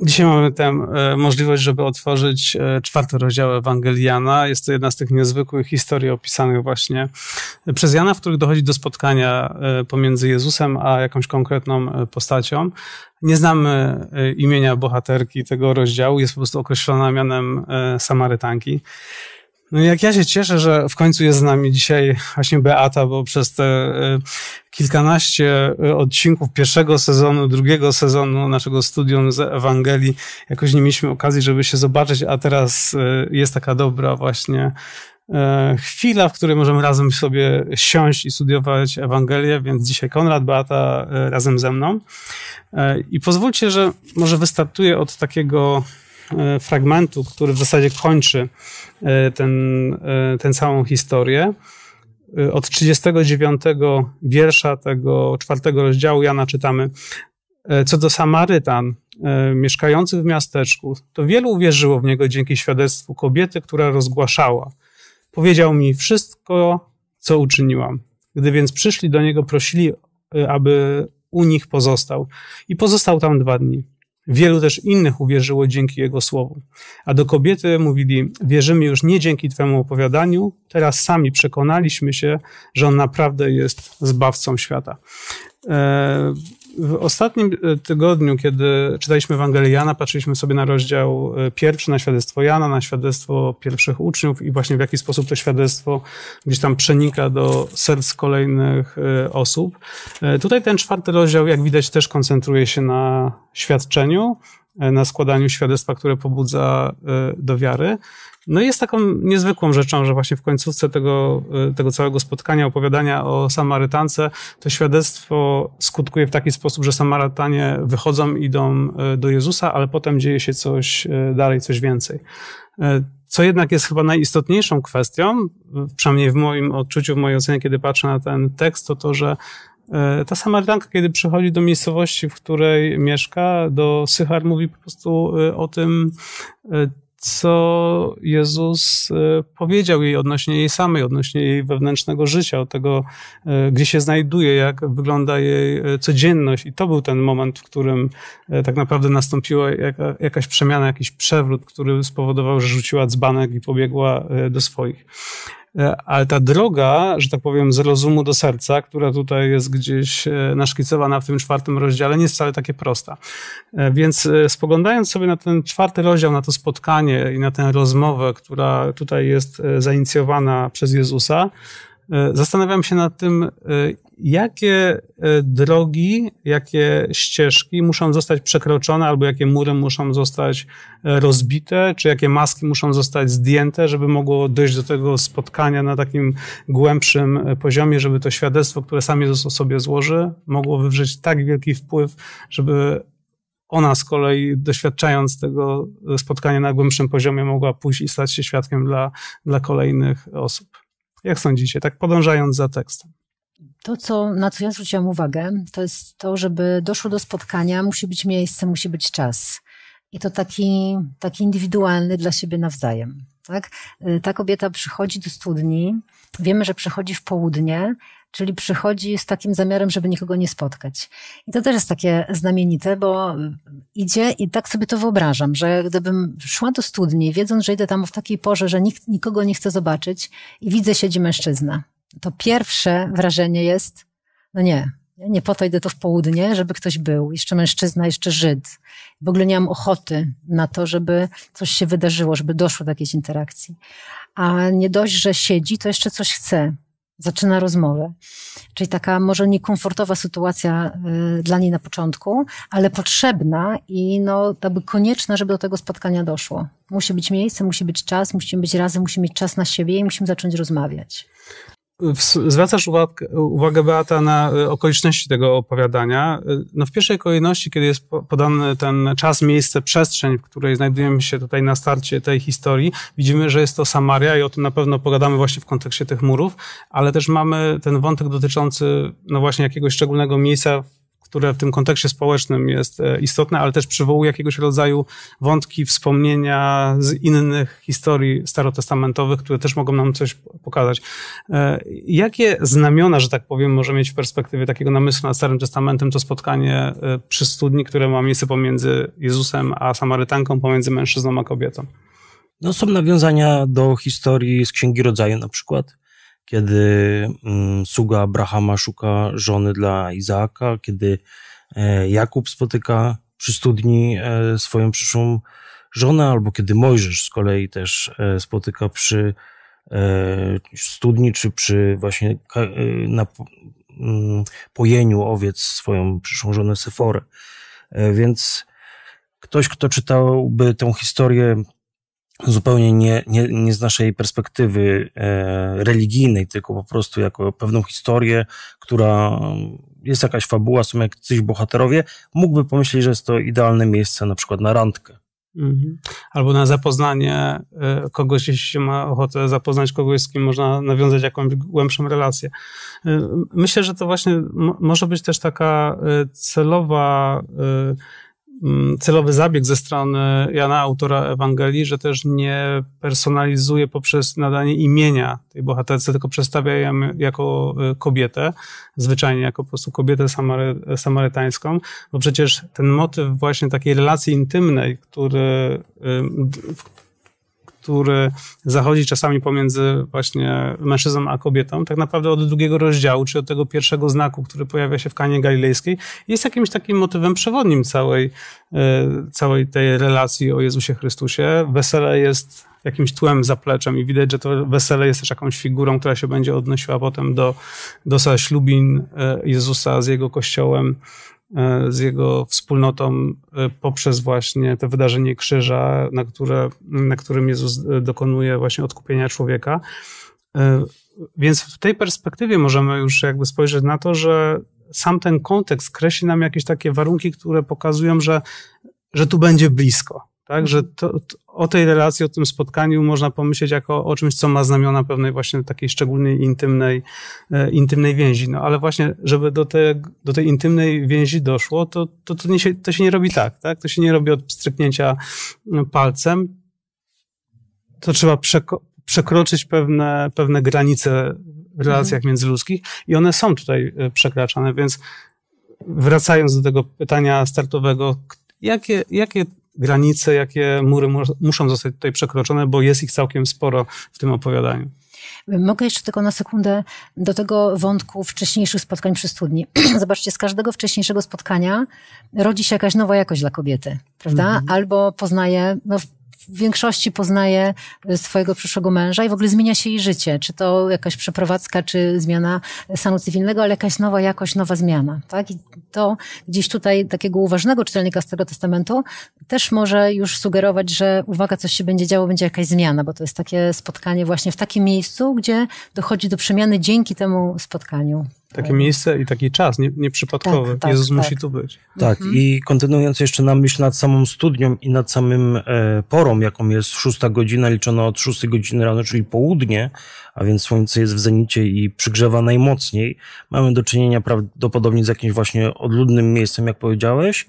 Dzisiaj mamy tę możliwość, żeby otworzyć 4 rozdział Ewangelii Jana. Jest to jedna z tych niezwykłych historii opisanych właśnie przez Jana, w których dochodzi do spotkania pomiędzy Jezusem a jakąś konkretną postacią. Nie znamy imienia bohaterki tego rozdziału, jest po prostu określona mianem Samarytanki. No i jak ja się cieszę, że w końcu jest z nami dzisiaj właśnie Beata, bo przez te kilkanaście odcinków pierwszego sezonu, drugiego sezonu naszego studium z Ewangelii jakoś nie mieliśmy okazji, żeby się zobaczyć, a teraz jest taka dobra właśnie chwila, w której możemy razem sobie siąść i studiować Ewangelię, więc dzisiaj Konrad, Beata razem ze mną. I pozwólcie, że może wystartuję od takiego fragmentu, który w zasadzie kończy tę całą historię. Od 39 wiersza tego 4 rozdziału Jana czytamy: co do Samarytan mieszkających w miasteczku, to wielu uwierzyło w niego dzięki świadectwu kobiety, która rozgłaszała. Powiedział mi wszystko, co uczyniłam. Gdy więc przyszli do niego, prosili, aby u nich pozostał. I pozostał tam 2 dni. Wielu też innych uwierzyło dzięki jego słowu. A do kobiety mówili: wierzymy już nie dzięki twemu opowiadaniu, teraz sami przekonaliśmy się, że on naprawdę jest zbawcą świata. W ostatnim tygodniu, kiedy czytaliśmy Ewangelię Jana, patrzyliśmy sobie na rozdział 1, na świadectwo Jana, na świadectwo pierwszych uczniów i właśnie w jaki sposób to świadectwo gdzieś tam przenika do serc kolejnych osób. Tutaj ten 4 rozdział, jak widać, też koncentruje się na świadczeniu, na składaniu świadectwa, które pobudza do wiary. No i jest taką niezwykłą rzeczą, że właśnie w końcówce tego całego spotkania, opowiadania o Samarytance, to świadectwo skutkuje w taki sposób, że Samarytanie wychodzą, idą do Jezusa, ale potem dzieje się coś dalej, coś więcej. Co jednak jest chyba najistotniejszą kwestią, przynajmniej w moim odczuciu, w mojej ocenie, kiedy patrzę na ten tekst, to to, że ta Samarytanka, kiedy przychodzi do miejscowości, w której mieszka, do Sychar, mówi po prostu o tym, co Jezus powiedział jej odnośnie jej samej, odnośnie jej wewnętrznego życia, od tego, gdzie się znajduje, jak wygląda jej codzienność. I to był ten moment, w którym tak naprawdę nastąpiła jakaś przemiana, jakiś przewrót, który spowodował, że rzuciła dzbanek i pobiegła do swoich. Ale ta droga, że tak powiem, z rozumu do serca, która tutaj jest gdzieś naszkicowana w tym 4 rozdziale, nie jest wcale takie prosta. Więc spoglądając sobie na ten 4 rozdział, na to spotkanie i na tę rozmowę, która tutaj jest zainicjowana przez Jezusa, zastanawiam się nad tym, jakie drogi, jakie ścieżki muszą zostać przekroczone, albo jakie mury muszą zostać rozbite, czy jakie maski muszą zostać zdjęte, żeby mogło dojść do tego spotkania na takim głębszym poziomie, żeby to świadectwo, które sam Jezus o sobie złoży, mogło wywrzeć tak wielki wpływ, żeby ona z kolei, doświadczając tego spotkania na głębszym poziomie, mogła pójść i stać się świadkiem dla kolejnych osób. Jak sądzicie, tak podążając za tekstem? To, na co ja zwróciłam uwagę, to jest to, żeby doszło do spotkania, musi być miejsce, musi być czas. I to taki indywidualny dla siebie nawzajem. Tak? Ta kobieta przychodzi do studni, wiemy, że przychodzi w południe, czyli przychodzi z takim zamiarem, żeby nikogo nie spotkać. I to też jest takie znamienite, bo idzie i tak sobie to wyobrażam, że gdybym szła do studni, wiedząc, że idę tam w takiej porze, że nikt nikogo nie chce zobaczyć i widzę, siedzi mężczyzna. To pierwsze wrażenie jest, no nie po to idę tu w południe, żeby ktoś był. Jeszcze mężczyzna, jeszcze Żyd. W ogóle nie mam ochoty na to, żeby coś się wydarzyło, żeby doszło do jakiejś interakcji. A nie dość, że siedzi, to jeszcze coś chce. Zaczyna rozmowę. Czyli taka może niekomfortowa sytuacja dla niej na początku, ale potrzebna i jakby konieczna, żeby do tego spotkania doszło. Musi być miejsce, musi być czas, musimy być razem, musimy mieć czas na siebie i musimy zacząć rozmawiać. Zwracasz uwagę, Beata, na okoliczności tego opowiadania. No w pierwszej kolejności, kiedy jest podany ten czas, miejsce, przestrzeń, w której znajdujemy się tutaj na starcie tej historii, widzimy, że jest to Samaria i o tym na pewno pogadamy właśnie w kontekście tych murów, ale też mamy ten wątek dotyczący no właśnie jakiegoś szczególnego miejsca, które w tym kontekście społecznym jest istotne, ale też przywołuje jakiegoś rodzaju wątki, wspomnienia z innych historii starotestamentowych, które też mogą nam coś pokazać. Jakie znamiona, że tak powiem, może mieć w perspektywie takiego namysłu nad Starym Testamentem to spotkanie przy studni, które ma miejsce pomiędzy Jezusem a Samarytanką, pomiędzy mężczyzną a kobietą? No, są nawiązania do historii z Księgi Rodzaju na przykład, kiedy sługa Abrahama szuka żony dla Izaaka, kiedy Jakub spotyka przy studni swoją przyszłą żonę, albo kiedy Mojżesz z kolei też spotyka przy studni, czy przy właśnie na pojeniu owiec swoją przyszłą żonę Seforę. Więc ktoś, kto czytałby tę historię zupełnie nie z naszej perspektywy religijnej, tylko po prostu jako pewną historię, która jest jakaś fabuła, są jacyś bohaterowie, mógłby pomyśleć, że jest to idealne miejsce na przykład na randkę. Albo na zapoznanie kogoś, jeśli się ma ochotę zapoznać kogoś, z kim można nawiązać jakąś głębszą relację. Myślę, że to właśnie może być też taka celowy zabieg ze strony Jana, autora Ewangelii, że też nie personalizuje poprzez nadanie imienia tej bohaterce, tylko przedstawia ją jako kobietę, zwyczajnie jako po prostu kobietę samarytańską, bo przecież ten motyw właśnie takiej relacji intymnej, który zachodzi czasami pomiędzy właśnie mężczyzną a kobietą, tak naprawdę od 2 rozdziału, czy od tego pierwszego znaku, który pojawia się w Kanie Galilejskiej, jest jakimś takim motywem przewodnim całej tej relacji o Jezusie Chrystusie. Wesele jest jakimś tłem, zapleczem i widać, że to wesele jest też jakąś figurą, która się będzie odnosiła potem do zaślubin Jezusa z Jego Kościołem, z Jego wspólnotą poprzez właśnie to wydarzenie krzyża, na którym Jezus dokonuje właśnie odkupienia człowieka. Więc w tej perspektywie możemy już jakby spojrzeć na to, że sam ten kontekst kreśli nam jakieś takie warunki, które pokazują, że tu będzie blisko. Tak, że o tej relacji, o tym spotkaniu można pomyśleć jako o czymś, co ma znamiona pewnej właśnie takiej szczególnej, intymnej więzi. No ale właśnie, żeby do tej intymnej więzi doszło, to się nie robi tak? To się nie robi od stryknięcia palcem. To trzeba przekroczyć pewne granice w relacjach międzyludzkich i one są tutaj przekraczane, więc wracając do tego pytania startowego, jakie granice, jakie mury muszą zostać tutaj przekroczone, bo jest ich całkiem sporo w tym opowiadaniu. Mogę jeszcze tylko na sekundę do tego wątku wcześniejszych spotkań przy studni. Zobaczcie, z każdego wcześniejszego spotkania rodzi się jakaś nowa jakość dla kobiety, prawda? Albo poznaje, w większości poznaje swojego przyszłego męża i w ogóle zmienia się jej życie. Czy to jakaś przeprowadzka, czy zmiana stanu cywilnego, ale jakaś nowa jakość, nowa zmiana. Tak? I to gdzieś tutaj takiego uważnego czytelnika Starego Testamentu też może już sugerować, że uwaga, coś się będzie działo, będzie jakaś zmiana, bo to jest takie spotkanie właśnie w takim miejscu, gdzie dochodzi do przemiany dzięki temu spotkaniu. Takie miejsce i taki czas, nieprzypadkowy. Tak, Jezus musi tu być. Tak, i kontynuując jeszcze na myśl nad samą studnią i nad samym porą, jaką jest 6 godzina, liczona od 6 godziny rano, czyli południe, a więc słońce jest w zenicie i przygrzewa najmocniej, mamy do czynienia prawdopodobnie z jakimś właśnie odludnym miejscem, jak powiedziałeś,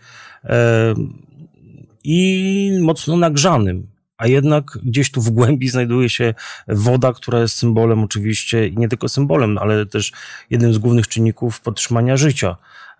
i mocno nagrzanym. A jednak gdzieś tu w głębi znajduje się woda, która jest symbolem oczywiście, i nie tylko symbolem, ale też jednym z głównych czynników podtrzymania życia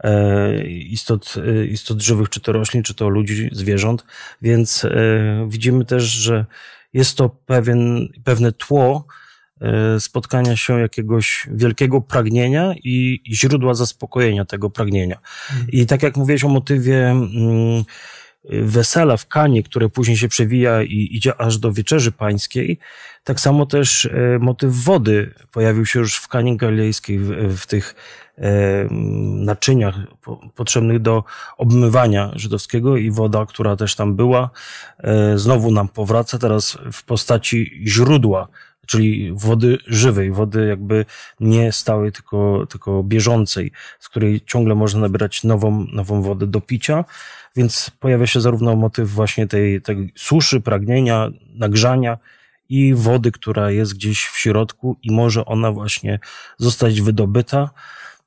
istot żywych, czy to roślin, czy to ludzi, zwierząt. Więc widzimy też, że jest to pewne tło spotkania się jakiegoś wielkiego pragnienia i źródła zaspokojenia tego pragnienia. I tak jak mówiłeś o motywie wesela w Kanie, które później się przewija i idzie aż do Wieczerzy Pańskiej, tak samo też motyw wody pojawił się już w Kanie Galilejskiej, w tych naczyniach potrzebnych do obmywania żydowskiego, i woda, która też tam była, znowu nam powraca teraz w postaci źródła, czyli wody żywej, wody jakby nie stałej, tylko bieżącej, z której ciągle można nabierać nową wodę do picia. Więc pojawia się zarówno motyw właśnie tej suszy, pragnienia, nagrzania i wody, która jest gdzieś w środku i może ona właśnie zostać wydobyta.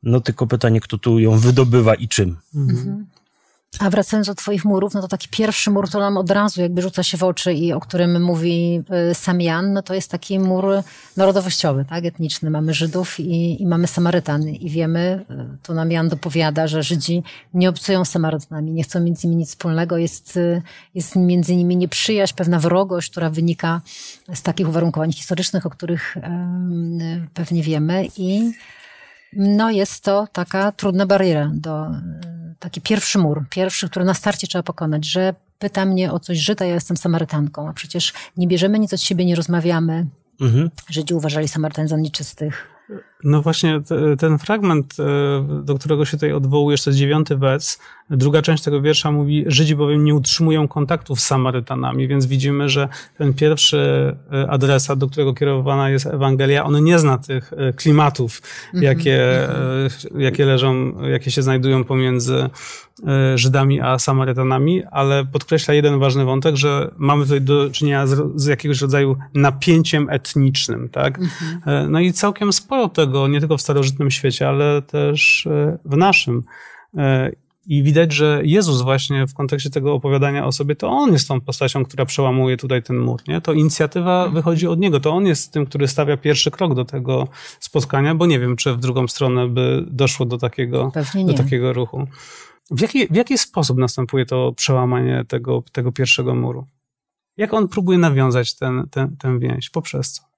No tylko pytanie, kto tu ją wydobywa i czym. Mhm. A wracając do twoich murów, no to taki pierwszy mur to nam od razu jakby rzuca się w oczy i o którym mówi sam Jan, no to jest taki mur narodowościowy, tak, etniczny. Mamy Żydów i mamy Samarytan i wiemy, tu nam Jan dopowiada, że Żydzi nie obcują z Samarytanami, nie chcą mieć z nimi nic wspólnego, jest między nimi nieprzyjaźń, pewna wrogość, która wynika z takich uwarunkowań historycznych, o których pewnie wiemy i no jest to taka trudna bariera, taki pierwszy mur, który na starcie trzeba pokonać, że pyta mnie o coś Żyd, a ja jestem Samarytanką, a przecież nie bierzemy nic od siebie, nie rozmawiamy. Żydzi uważali Samarytan za nieczystych. No właśnie ten fragment, do którego się tutaj odwołujesz, to jest 9 wers. Druga część tego wiersza mówi, Żydzi bowiem nie utrzymują kontaktów z Samarytanami, więc widzimy, że ten pierwszy adresat, do którego kierowana jest Ewangelia, on nie zna tych klimatów, jakie leżą, jakie się znajdują pomiędzy Żydami a Samarytanami, ale podkreśla jeden ważny wątek, że mamy tutaj do czynienia z jakiegoś rodzaju napięciem etnicznym, tak? No i całkiem sporo tego, nie tylko w starożytnym świecie, ale też w naszym. I widać, że Jezus właśnie w kontekście tego opowiadania o sobie, to On jest tą postacią, która przełamuje tutaj ten mur, nie? To inicjatywa wychodzi od Niego, to On jest tym, który stawia pierwszy krok do tego spotkania, bo nie wiem, czy w drugą stronę by doszło do takiego ruchu. W jaki sposób następuje to przełamanie tego pierwszego muru? Jak On próbuje nawiązać tę więź? Poprzez co?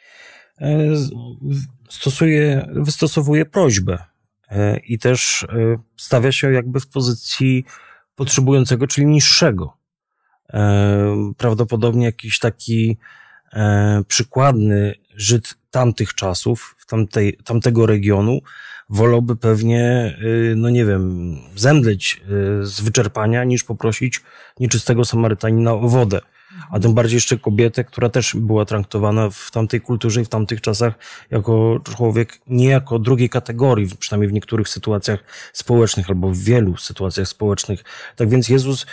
Wystosowuje prośbę i też stawia się jakby w pozycji potrzebującego, czyli niższego. Prawdopodobnie jakiś taki przykładny Żyd tamtych czasów, tamtego regionu wolałby pewnie, no nie wiem, zemdleć z wyczerpania, niż poprosić nieczystego Samarytanina o wodę. A tym bardziej jeszcze kobietę, która też była traktowana w tamtej kulturze i w tamtych czasach jako człowiek nie jako drugiej kategorii, przynajmniej w niektórych sytuacjach społecznych albo w wielu sytuacjach społecznych. Tak więc Jezus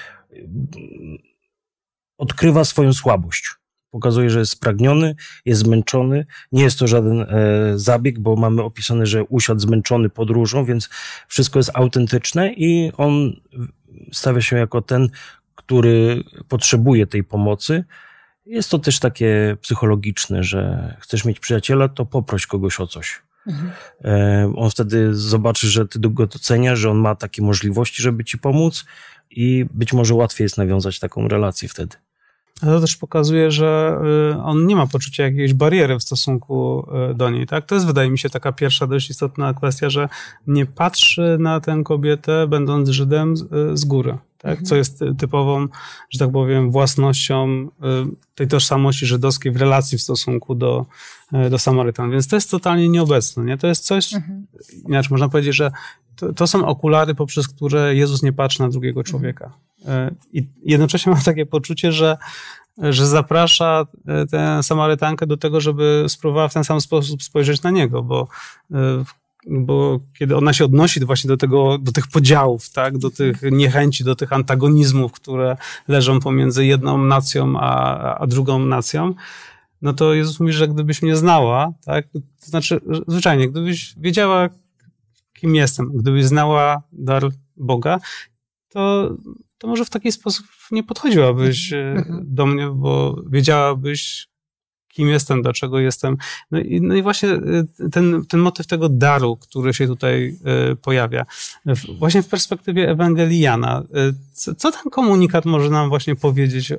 odkrywa swoją słabość. Pokazuje, że jest spragniony, jest zmęczony. Nie jest to żaden zabieg, bo mamy opisane, że usiadł zmęczony podróżą, więc wszystko jest autentyczne i on stawia się jako ten, który potrzebuje tej pomocy. Jest to też takie psychologiczne, że chcesz mieć przyjaciela, to poproś kogoś o coś. On wtedy zobaczy, że ty go doceniasz, że on ma takie możliwości, żeby ci pomóc i być może łatwiej jest nawiązać taką relację wtedy. Ale to też pokazuje, że on nie ma poczucia jakiejś bariery w stosunku do niej, tak? To jest, wydaje mi się, taka pierwsza dość istotna kwestia, że nie patrzy na tę kobietę, będąc Żydem, z góry, tak? Co jest typową, że tak powiem, własnością tej tożsamości żydowskiej w relacji w stosunku do Samarytan. Więc to jest totalnie nieobecne, nie? To jest coś, inaczej można powiedzieć, że to są okulary, poprzez które Jezus nie patrzy na drugiego człowieka. I jednocześnie mam takie poczucie, że zaprasza tę Samarytankę do tego, żeby spróbowała w ten sam sposób spojrzeć na niego, bo kiedy ona się odnosi właśnie do tych podziałów, tak, do tych niechęci, do tych antagonizmów, które leżą pomiędzy jedną nacją a drugą nacją, no to Jezus mówi, że gdybyś mnie znała, tak, to znaczy zwyczajnie, gdybyś wiedziała, kim jestem, gdybyś znała dar Boga, to może w taki sposób nie podchodziłabyś do mnie, bo wiedziałabyś, kim jestem, dlaczego jestem. No i właśnie ten motyw tego daru, który się tutaj pojawia. Właśnie w perspektywie Ewangelii Jana. Co ten komunikat może nam właśnie powiedzieć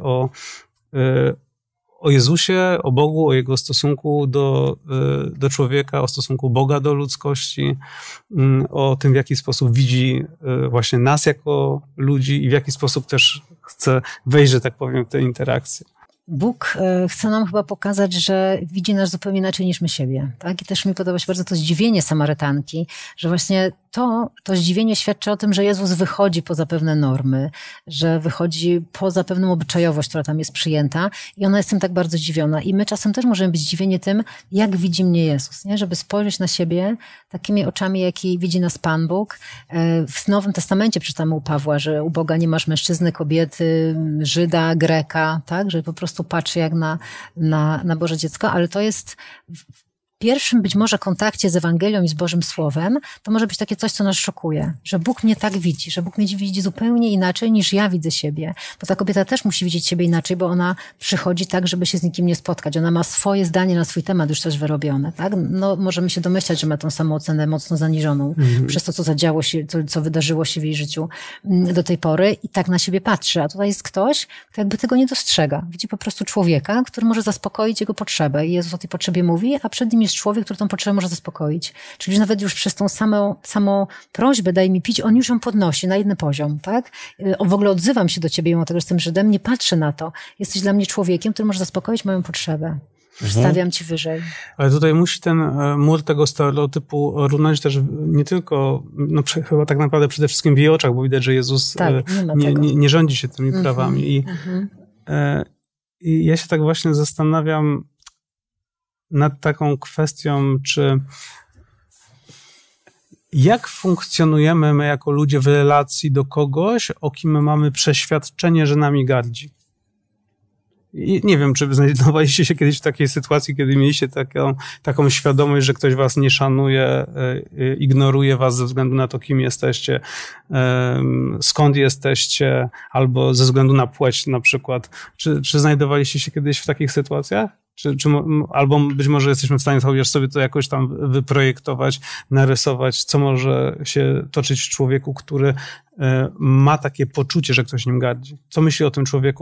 o Jezusie, o Bogu, o Jego stosunku do człowieka, o stosunku Boga do ludzkości, o tym, w jaki sposób widzi właśnie nas jako ludzi i w jaki sposób też chce wejść, że tak powiem, w tę interakcję. Bóg chce nam chyba pokazać, że widzi nas zupełnie inaczej niż my siebie. Tak? I też mi podoba się bardzo to zdziwienie Samarytanki, że właśnie to zdziwienie świadczy o tym, że Jezus wychodzi poza pewne normy, że wychodzi poza pewną obyczajowość, która tam jest przyjęta i ona jest tym tak bardzo zdziwiona. I my czasem też możemy być zdziwieni tym, jak widzi mnie Jezus, nie? Żeby spojrzeć na siebie takimi oczami, jaki widzi nas Pan Bóg. W Nowym Testamencie przeczytamy u Pawła, że u Boga nie masz mężczyzny, kobiety, Żyda, Greka, tak? Że po prostu patrzy jak na Boże dziecko, ale to jest pierwszym być może kontakcie z Ewangelią i z Bożym Słowem, to może być takie coś, co nas szokuje, że Bóg mnie tak widzi, że Bóg mnie widzi zupełnie inaczej niż ja widzę siebie, bo ta kobieta też musi widzieć siebie inaczej, bo ona przychodzi tak, żeby się z nikim nie spotkać. Ona ma swoje zdanie na swój temat już też wyrobione, tak? No, możemy się domyślać, że ma tą samoocenę mocno zaniżoną przez to, co zadziało się, co wydarzyło się w jej życiu do tej pory i tak na siebie patrzy. A tutaj jest ktoś, kto jakby tego nie dostrzega. Widzi po prostu człowieka, który może zaspokoić jego potrzebę. I Jezus o tej potrzebie mówi, a przed nim jest człowiek, który tą potrzebę może zaspokoić. Czyli nawet już przez tą samą prośbę daj mi pić, on już ją podnosi na jeden poziom, tak? W ogóle odzywam się do ciebie, mimo tego, że jestem Żydem, nie patrzę na to. Jesteś dla mnie człowiekiem, który może zaspokoić moją potrzebę. Stawiam ci wyżej. Ale tutaj musi ten mur tego stereotypu runąć też nie tylko, no chyba tak naprawdę przede wszystkim w jej oczach, bo widać, że Jezus nie rządzi się tymi prawami. I ja się tak właśnie zastanawiam nad taką kwestią, czy jak funkcjonujemy my jako ludzie w relacji do kogoś, o kim mamy przeświadczenie, że nami gardzi. I nie wiem, czy znajdowaliście się kiedyś w takiej sytuacji, kiedy mieliście taką świadomość, że ktoś was nie szanuje, ignoruje was ze względu na to, kim jesteście, skąd jesteście, albo ze względu na płeć na przykład. Czy znajdowaliście się kiedyś w takich sytuacjach? Albo być może jesteśmy w stanie chociaż sobie to jakoś tam wyprojektować, narysować, co może się toczyć w człowieku, który ma takie poczucie, że ktoś nim gardzi. Co myśli o tym człowieku,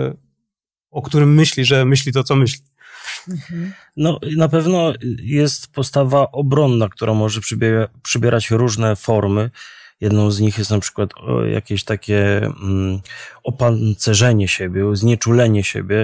o którym myśli, że myśli to, co myśli? No, na pewno jest postawa obronna, która może przybierać różne formy. Jedną z nich jest na przykład jakieś takie opancerzenie siebie, znieczulenie siebie,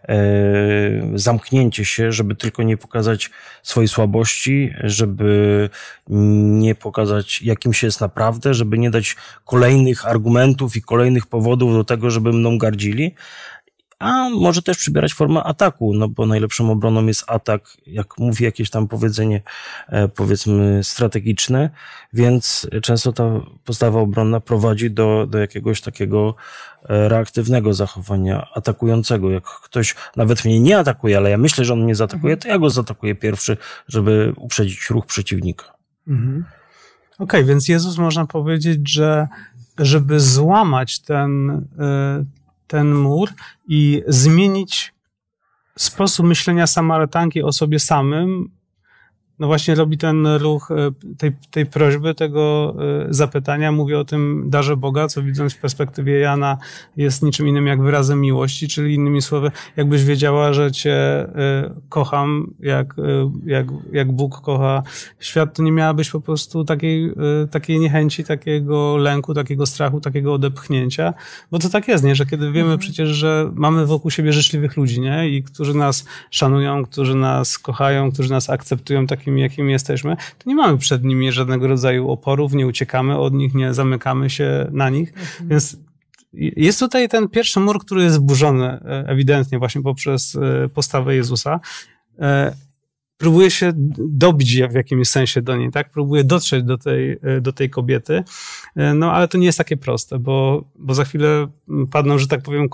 zamknięcie się, żeby tylko nie pokazać swojej słabości, żeby nie pokazać, jakim się jest naprawdę, żeby nie dać kolejnych argumentów i kolejnych powodów do tego, żeby mną gardzili. A może też przybierać formę ataku, no bo najlepszą obroną jest atak, jak mówi jakieś tam powiedzenie, powiedzmy strategiczne, więc często ta postawa obronna prowadzi do jakiegoś takiego reaktywnego zachowania, atakującego. Jak ktoś nawet mnie nie atakuje, ale ja myślę, że on mnie zaatakuje, to ja go zaatakuję pierwszy, żeby uprzedzić ruch przeciwnika. Okej, więc Jezus, można powiedzieć, że żeby złamać ten mur i zmienić sposób myślenia Samarytanki o sobie samym, no właśnie robi ten ruch tej prośby, tego zapytania, mówi o tym darze Boga, co widząc w perspektywie Jana jest niczym innym jak wyrazem miłości, czyli innymi słowy, jakbyś wiedziała, że cię kocham, jak Bóg kocha świat, to nie miałabyś po prostu takiej niechęci, takiego lęku, takiego strachu, takiego odepchnięcia, bo to tak jest, nie? Że kiedy wiemy przecież, że mamy wokół siebie życzliwych ludzi, nie? I którzy nas szanują, którzy nas kochają, którzy nas akceptują takim, jakim jesteśmy, to nie mamy przed nimi żadnego rodzaju oporów, nie uciekamy od nich, nie zamykamy się na nich. Więc jest tutaj ten pierwszy mur, który jest zburzony ewidentnie właśnie poprzez postawę Jezusa. Próbuje się dobić w jakimś sensie do niej, tak? Próbuje dotrzeć do tej kobiety. No, ale to nie jest takie proste, bo za chwilę padną, że tak powiem,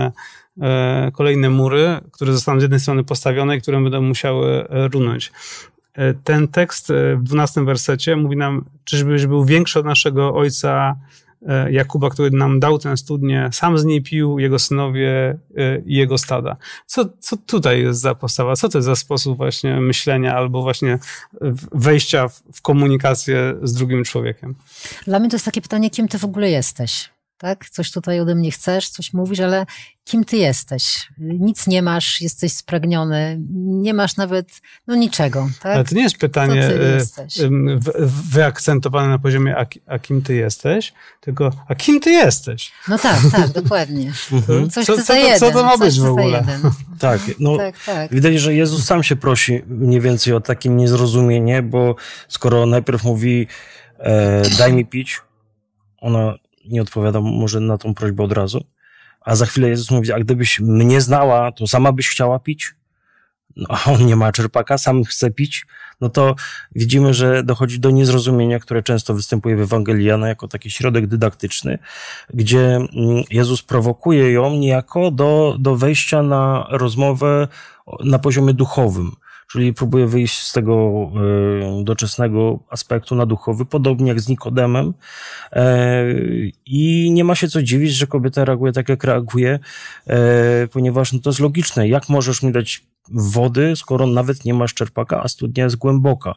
kolejne mury, które zostaną z jednej strony postawione i które będą musiały runąć. Ten tekst w 12 wersecie mówi nam, czyżbyś był większy od naszego ojca Jakuba, który nam dał tę studnię, sam z niej pił, jego synowie i jego stada. Co tutaj jest za postawa? Co to jest za sposób właśnie myślenia albo właśnie wejścia w komunikację z drugim człowiekiem? Dla mnie to jest takie pytanie, kim ty w ogóle jesteś? Tak? Coś tutaj ode mnie chcesz, coś mówisz, ale kim ty jesteś? Nic nie masz, jesteś spragniony, nie masz nawet niczego. Tak? Ale to nie jest pytanie wyakcentowane na poziomie a kim ty jesteś, tylko a kim ty jesteś? No tak, dokładnie. Coś za jeden. Co to ma być w ogóle? Tak, tak. Widać, że Jezus sam się prosi mniej więcej o takie niezrozumienie, bo skoro najpierw mówi daj mi pić, ona nie odpowiada może na tą prośbę od razu, a za chwilę Jezus mówi, a gdybyś mnie znała, to sama byś chciała pić? No, a on nie ma czerpaka, sam chce pić, no to widzimy, że dochodzi do niezrozumienia, które często występuje w Ewangelii Jana jako taki środek dydaktyczny, gdzie Jezus prowokuje ją niejako do wejścia na rozmowę na poziomie duchowym, czyli próbuje wyjść z tego doczesnego aspektu na duchowy, podobnie jak z Nikodemem. I nie ma się co dziwić, że kobieta reaguje tak, jak reaguje, ponieważ no to jest logiczne. Jak możesz mi dać wody, skoro nawet nie masz czerpaka, a studnia jest głęboka?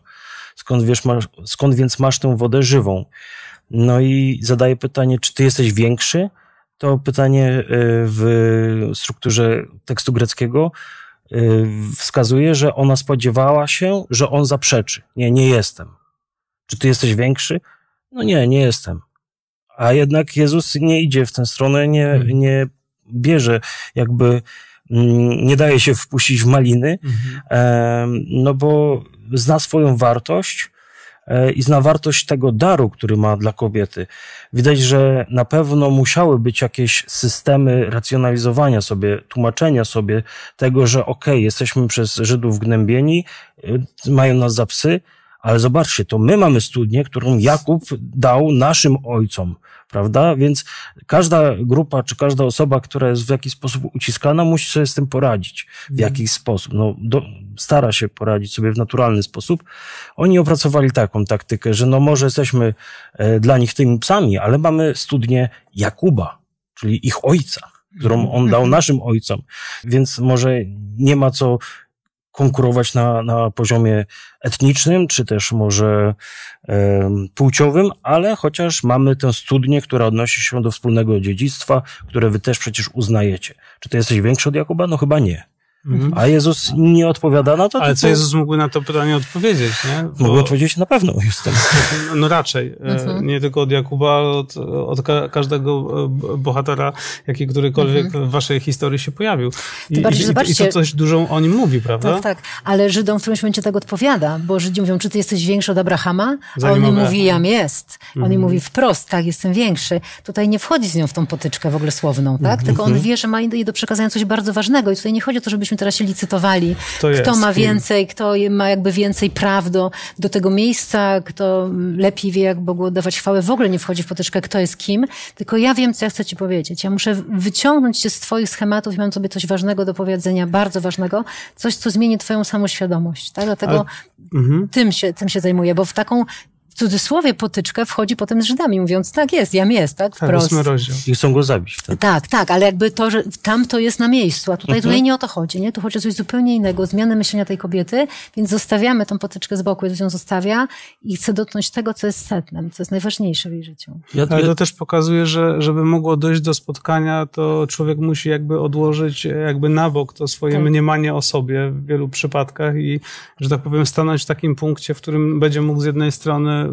Skąd więc masz tę wodę żywą? No i zadaje pytanie, czy ty jesteś większy? To pytanie w strukturze tekstu greckiego wskazuje, że ona spodziewała się, że on zaprzeczy. Nie jestem. Czy ty jesteś większy? No nie jestem. A jednak Jezus nie idzie w tę stronę, nie bierze jakby, nie daje się wpuścić w maliny, no bo zna swoją wartość i zna wartość tego daru, który ma dla kobiety. Widać, że na pewno musiały być jakieś systemy racjonalizowania sobie, tłumaczenia sobie tego, że jesteśmy przez Żydów gnębieni, mają nas za psy, ale zobaczcie, to my mamy studnię, którą Jakub dał naszym ojcom, prawda? Więc każda grupa, czy każda osoba, która jest w jakiś sposób uciskana, musi sobie z tym poradzić. W jakiś sposób. Stara się poradzić sobie w naturalny sposób. Oni opracowali taką taktykę, że może jesteśmy dla nich tymi psami, ale mamy studnię Jakuba, czyli ich ojca, którą on dał naszym ojcom. Więc może nie ma co konkurować na poziomie etnicznym, czy też może płciowym, ale chociaż mamy tę studnię, która odnosi się do wspólnego dziedzictwa, które wy też przecież uznajecie. Czy ty jesteś większy od Jakuba? No chyba nie. A Jezus nie odpowiada na to. Ale co Jezus mógłby na to pytanie odpowiedzieć, nie? Mógłby odpowiedzieć, na pewno jestem. No raczej. Nie tylko od Jakuba, ale od każdego bohatera, jaki którykolwiek w waszej historii się pojawił. I to coś dużo o nim mówi, prawda? Tak. Ale Żydom w którymś momencie tak odpowiada, bo Żydzi mówią, czy ty jesteś większy od Abrahama? A on im mówi, jam jest. On im mówi wprost, tak, jestem większy. Tutaj nie wchodzi z nią w tą potyczkę w ogóle słowną, tak? Tylko on wie, że ma jej do przekazania coś bardzo ważnego i tutaj nie chodzi o to, żebyśmy teraz się licytowali, kto ma więcej, kto ma jakby więcej praw do tego miejsca, kto lepiej wie, jak Bogu oddawać chwałę. W ogóle nie wchodzi w potyczkę, kto jest kim, tylko ja wiem, co ja chcę ci powiedzieć. Ja muszę wyciągnąć cię z twoich schematów i mam sobie coś ważnego do powiedzenia, bardzo ważnego, coś, co zmieni twoją samoświadomość. Tak? Dlatego tym się zajmuję, bo w taką w cudzysłowie potyczkę wchodzi potem z Żydami, mówiąc, tak jest, jam jest, tak? Wprost. 8 rozdział. I chcą go zabić. Tak, ale jakby to, że tam to jest na miejscu, a tutaj nie o to chodzi, nie? Tu chodzi o coś zupełnie innego, zmianę myślenia tej kobiety, więc zostawiamy tą potyczkę z boku, Jezus ją zostawia i chce dotknąć tego, co jest sednem, co jest najważniejsze w jej życiu. Ale to też pokazuje, że żeby mogło dojść do spotkania, to człowiek musi jakby odłożyć jakby na bok to swoje mniemanie o sobie w wielu przypadkach i, że tak powiem, stanąć w takim punkcie, w którym będzie mógł z jednej strony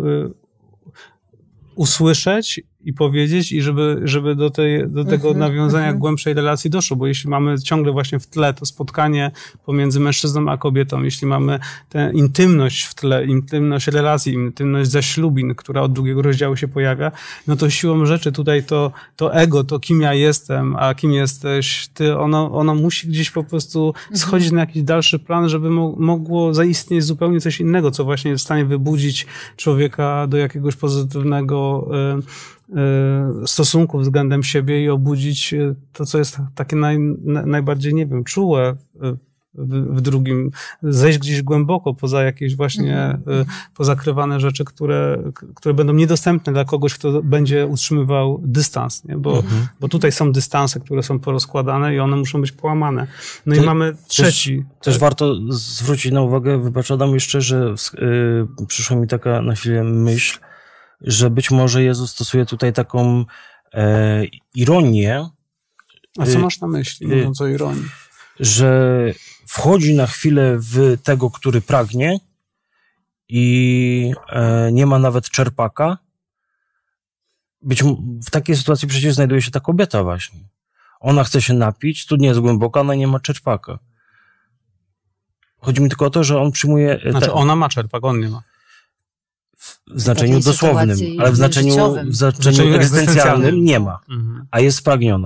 usłyszeć i powiedzieć i żeby do tego nawiązania głębszej relacji doszło, bo jeśli mamy ciągle właśnie w tle to spotkanie pomiędzy mężczyzną a kobietą, jeśli mamy tę intymność w tle, intymność relacji, intymność zaślubin, która od drugiego rozdziału się pojawia, no to siłą rzeczy tutaj to ego, to kim ja jestem, a kim jesteś ty, ono musi gdzieś po prostu schodzić na jakiś dalszy plan, żeby mogło zaistnieć zupełnie coś innego, co właśnie jest w stanie wybudzić człowieka do jakiegoś pozytywnego stosunku względem siebie i obudzić to, co jest takie najbardziej, nie wiem, czułe w drugim, zejść gdzieś głęboko poza jakieś właśnie pozakrywane rzeczy, które będą niedostępne dla kogoś, kto będzie utrzymywał dystans, nie? Bo tutaj są dystanse, które są porozkładane i one muszą być połamane. No i mamy trzeci. Też warto zwrócić na uwagę, wybacz Adam, jeszcze, że przyszła mi taka na chwilę myśl, że być może Jezus stosuje tutaj taką ironię. A co masz na myśli, mówiąc o ironii? Że wchodzi na chwilę w tego, który pragnie i nie ma nawet czerpaka. W takiej sytuacji przecież znajduje się ta kobieta właśnie. Ona chce się napić, studnia jest głęboka, ona nie ma czerpaka. Chodzi mi tylko o to, że on przyjmuje... Znaczy ona ma czerpak, on nie ma. W znaczeniu dosłownym, ale w znaczeniu egzystencjalnym nie ma, a jest spragniona.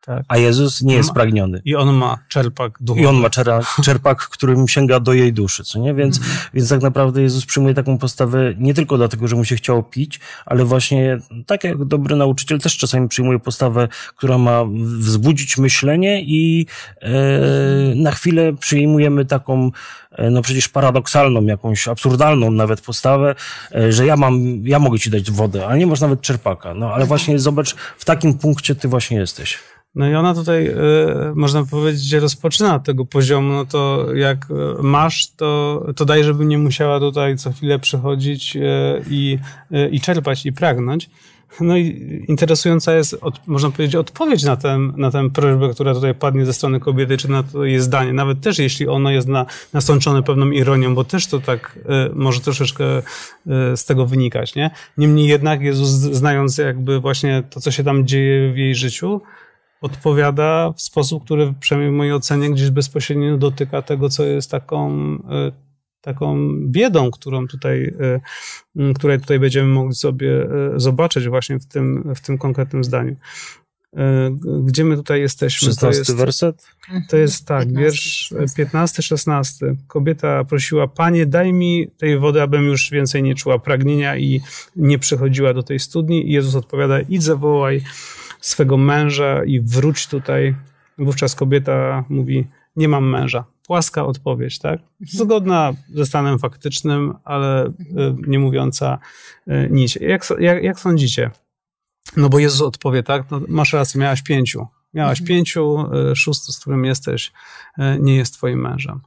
Tak. A Jezus nie jest pragniony. I on ma czerpak duchowy. I on ma czerpak, którym sięga do jej duszy, co nie? Więc tak naprawdę Jezus przyjmuje taką postawę nie tylko dlatego, że mu się chciało pić, ale właśnie tak jak dobry nauczyciel też czasami przyjmuje postawę, która ma wzbudzić myślenie i na chwilę przyjmujemy taką no przecież paradoksalną, jakąś absurdalną nawet postawę, że ja mogę ci dać wodę, ale nie masz nawet czerpaka. No ale właśnie zobacz, w takim punkcie ty właśnie jesteś. No i ona tutaj, można powiedzieć, rozpoczyna od tego poziomu, no to jak masz, to daj, żeby nie musiała tutaj co chwilę przychodzić i czerpać i pragnąć. No i interesująca jest, można powiedzieć, odpowiedź na tę prośbę, która tutaj padnie ze strony kobiety, czy na to jej zdanie. Nawet też, jeśli ono jest nasączone pewną ironią, bo też to tak może troszeczkę z tego wynikać, nie? Niemniej jednak Jezus, znając jakby właśnie to, co się tam dzieje w jej życiu, odpowiada w sposób, który przynajmniej w mojej ocenie gdzieś bezpośrednio dotyka tego, co jest taką biedą, której tutaj będziemy mogli sobie zobaczyć właśnie w tym konkretnym zdaniu. Gdzie my tutaj jesteśmy? 16 werset? To jest tak, wiersz 15-16. Kobieta prosiła: Panie, daj mi tej wody, abym już więcej nie czuła pragnienia i nie przychodziła do tej studni. I Jezus odpowiada: idź, zawołaj swego męża i wróć tutaj. Wówczas kobieta mówi: nie mam męża. Płaska odpowiedź, tak? Zgodna ze stanem faktycznym, ale nie mówiąca nic. Jak sądzicie? No bo Jezus odpowie, tak? No, masz rację, miałaś 5. Miałaś 5, 6, z którym jesteś, nie jest twoim mężem.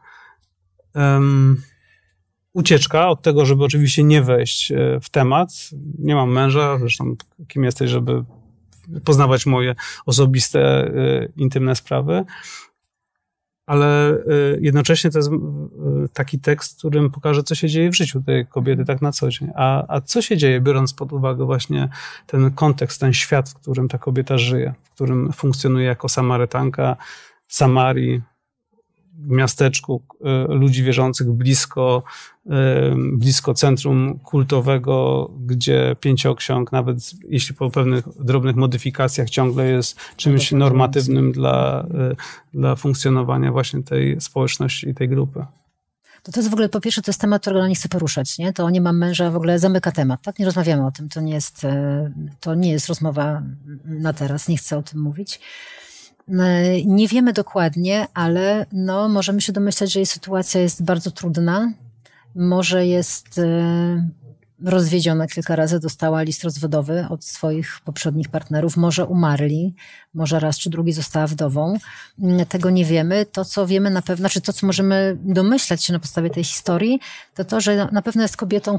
Ucieczka od tego, żeby oczywiście nie wejść w temat. Nie mam męża, zresztą kim jesteś, żeby poznawać moje osobiste, intymne sprawy. Ale jednocześnie to jest taki tekst, którym pokaże, co się dzieje w życiu tej kobiety tak na co dzień. A co się dzieje, biorąc pod uwagę właśnie ten kontekst, ten świat, w którym ta kobieta żyje, w którym funkcjonuje jako Samarytanka w Samarii, w miasteczku ludzi wierzących blisko centrum kultowego, gdzie Pięcioksiąg, nawet jeśli po pewnych drobnych modyfikacjach, ciągle jest czymś normatywnym dla funkcjonowania właśnie tej społeczności i tej grupy. To jest w ogóle, po pierwsze, to jest temat, którego nie chcę poruszać, nie? To nie mam męża, w ogóle zamyka temat, tak? Nie rozmawiamy o tym, to nie jest rozmowa na teraz, nie chcę o tym mówić. Nie wiemy dokładnie, ale no, możemy się domyślać, że jej sytuacja jest bardzo trudna. Może jest rozwiedziona kilka razy, dostała list rozwodowy od swoich poprzednich partnerów, może umarli, może raz czy drugi została wdową. Tego nie wiemy. To, co wiemy na pewno, znaczy to, co możemy domyślać się na podstawie tej historii, to, że na pewno jest kobietą,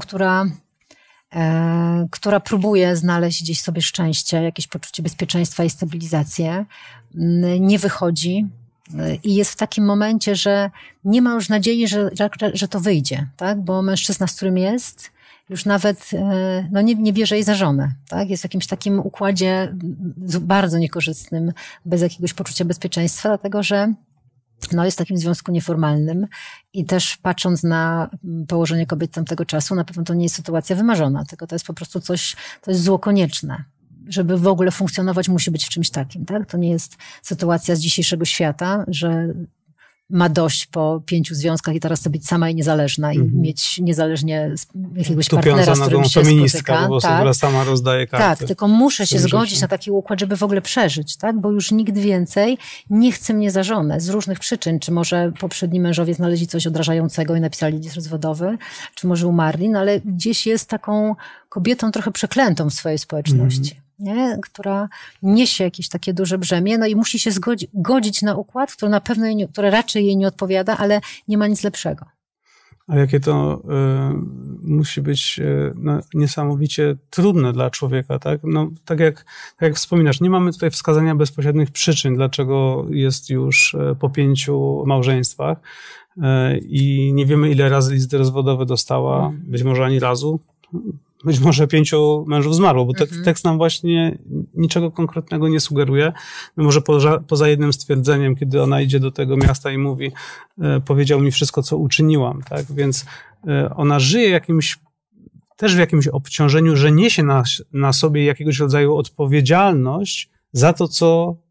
która próbuje znaleźć gdzieś sobie szczęście, jakieś poczucie bezpieczeństwa i stabilizację, nie wychodzi i jest w takim momencie, że nie ma już nadziei, że to wyjdzie, tak? Bo mężczyzna, z którym jest, już nawet no nie bierze jej za żonę, tak? Jest w jakimś takim układzie bardzo niekorzystnym, bez jakiegoś poczucia bezpieczeństwa, dlatego że no jest w takim związku nieformalnym i też patrząc na położenie kobiet tamtego czasu, na pewno to nie jest sytuacja wymarzona, tylko to jest po prostu coś, to jest zło konieczne. Żeby w ogóle funkcjonować, musi być w czymś takim, tak? To nie jest sytuacja z dzisiejszego świata, że ma dość po 5 związkach i teraz chce być sama i niezależna i mieć niezależnie jakiegoś partnera, z którym się spotyka. Po prostu, która sama rozdaje karty. Tak, tylko muszę się zgodzić na taki układ, żeby w ogóle przeżyć, tak? Bo już nikt więcej nie chce mnie za żonę z różnych przyczyn. Czy może poprzedni mężowie znaleźli coś odrażającego i napisali list rozwodowy, czy może umarli, no ale gdzieś jest taką kobietą trochę przeklętą w swojej społeczności. Nie? Która niesie jakieś takie duże brzemię, no i musi się godzić na układ, który na pewno który raczej jej nie odpowiada, ale nie ma nic lepszego. A jakie to musi być niesamowicie trudne dla człowieka, tak? No, tak jak wspominasz, nie mamy tutaj wskazania bezpośrednich przyczyn, dlaczego jest już po 5 małżeństwach i nie wiemy, ile razy list rozwodowy dostała, być może ani razu. Być może 5 mężów zmarło, bo tekst nam właśnie niczego konkretnego nie sugeruje. No może poza jednym stwierdzeniem, kiedy ona idzie do tego miasta i mówi: powiedział mi wszystko, co uczyniłam, tak? Więc ona żyje też w jakimś obciążeniu, że niesie na sobie jakiegoś rodzaju odpowiedzialność za to, co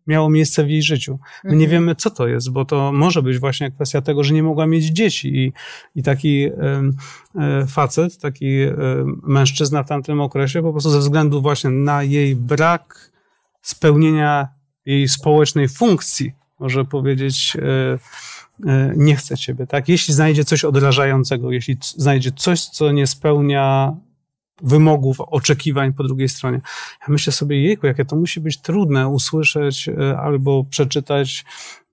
miało miejsce w jej życiu. My nie wiemy, co to jest, bo to może być właśnie kwestia tego, że nie mogła mieć dzieci i taki facet, taki mężczyzna w tamtym okresie po prostu ze względu właśnie na jej brak spełnienia jej społecznej funkcji, może powiedzieć, nie chce ciebie, tak? Jeśli znajdzie coś odrażającego, jeśli znajdzie coś, co nie spełnia wymogów, oczekiwań po drugiej stronie. Ja myślę sobie, jejku, jakie to musi być trudne usłyszeć albo przeczytać.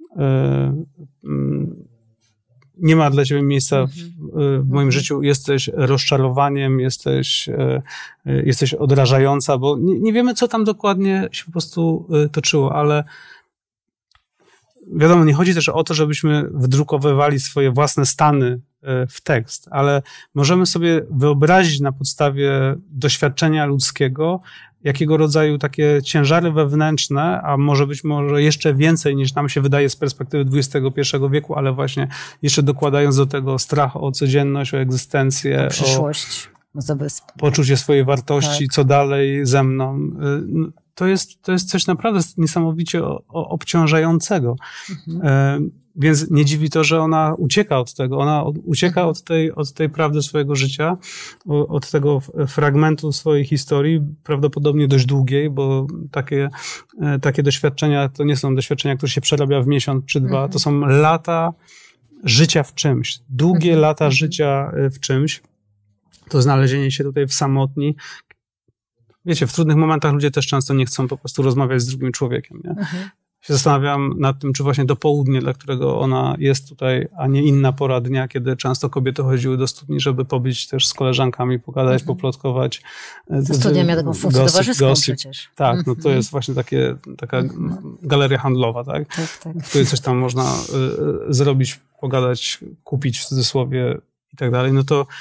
Nie ma dla ciebie miejsca w moim życiu, jesteś rozczarowaniem, jesteś odrażająca, bo nie wiemy, co tam dokładnie się po prostu toczyło, ale wiadomo, nie chodzi też o to, żebyśmy wdrukowywali swoje własne stany w tekst, ale możemy sobie wyobrazić na podstawie doświadczenia ludzkiego, jakiego rodzaju takie ciężary wewnętrzne, a może być jeszcze więcej niż nam się wydaje z perspektywy XXI wieku, ale właśnie jeszcze dokładając do tego strach o codzienność, o egzystencję, o przyszłość, o poczucie swojej wartości, tak. Co dalej ze mną. To jest coś naprawdę niesamowicie obciążającego. Więc nie dziwi to, że ona ucieka od tego. Ona ucieka od tej prawdy swojego życia, od tego fragmentu swojej historii, prawdopodobnie dość długiej, bo takie doświadczenia to nie są doświadczenia, które się przerabia w miesiąc czy dwa. To są lata życia w czymś. Długie lata życia w czymś. To znalezienie się tutaj w samotni. Wiecie, w trudnych momentach ludzie też często nie chcą po prostu rozmawiać z drugim człowiekiem, nie? Się zastanawiam nad tym, czy właśnie to południe, dla którego ona jest tutaj, a nie inna pora dnia, kiedy często kobiety chodziły do studni, żeby pobyć też z koleżankami, pogadać, poplotkować. Studia miała taką funkcję towarzyską przecież. Tak, no to jest właśnie taka galeria handlowa, tak? W której coś tam można zrobić, pogadać, kupić w cudzysłowie i tak dalej.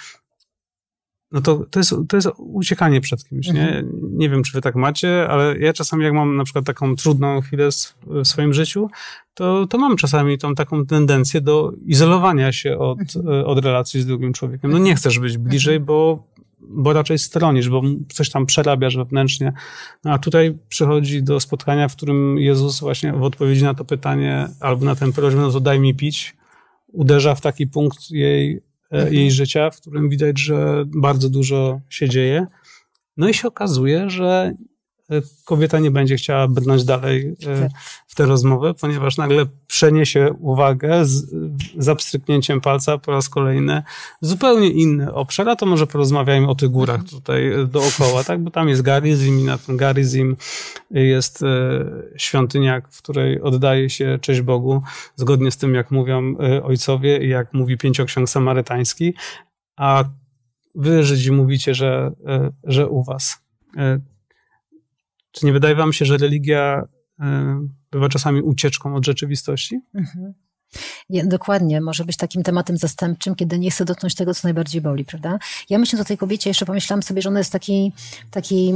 To jest uciekanie przed kimś, nie? Nie wiem, czy wy tak macie, ale ja czasami jak mam na przykład taką trudną chwilę w swoim życiu, to mam czasami tą taką tendencję do izolowania się od relacji z drugim człowiekiem. No nie chcesz być bliżej, bo raczej stronisz, bo coś tam przerabiasz wewnętrznie. No a tutaj przychodzi do spotkania, w którym Jezus właśnie w odpowiedzi na to pytanie albo na ten prośbę, no to daj mi pić, uderza w taki punkt jej życia, w którym widać, że bardzo dużo się dzieje. No i się okazuje, że kobieta nie będzie chciała brnąć dalej w tę rozmowę, ponieważ nagle przeniesie uwagę za pstryknięciem palca po raz kolejny zupełnie inny obszar, a to może porozmawiajmy o tych górach tutaj dookoła, tak? Bo tam jest Garizim i na tym Garizim jest świątynia, w której oddaje się cześć Bogu, zgodnie z tym, jak mówią ojcowie i jak mówi Pięcioksiąg Samarytański, a wy, Żydzi, mówicie, że u was. Czy nie wydaje wam się, że religia bywa czasami ucieczką od rzeczywistości? Dokładnie, może być takim tematem zastępczym, kiedy nie chcę dotknąć tego, co najbardziej boli, prawda? Ja myślę o tej kobiecie, jeszcze pomyślałam sobie, że ona jest w takiej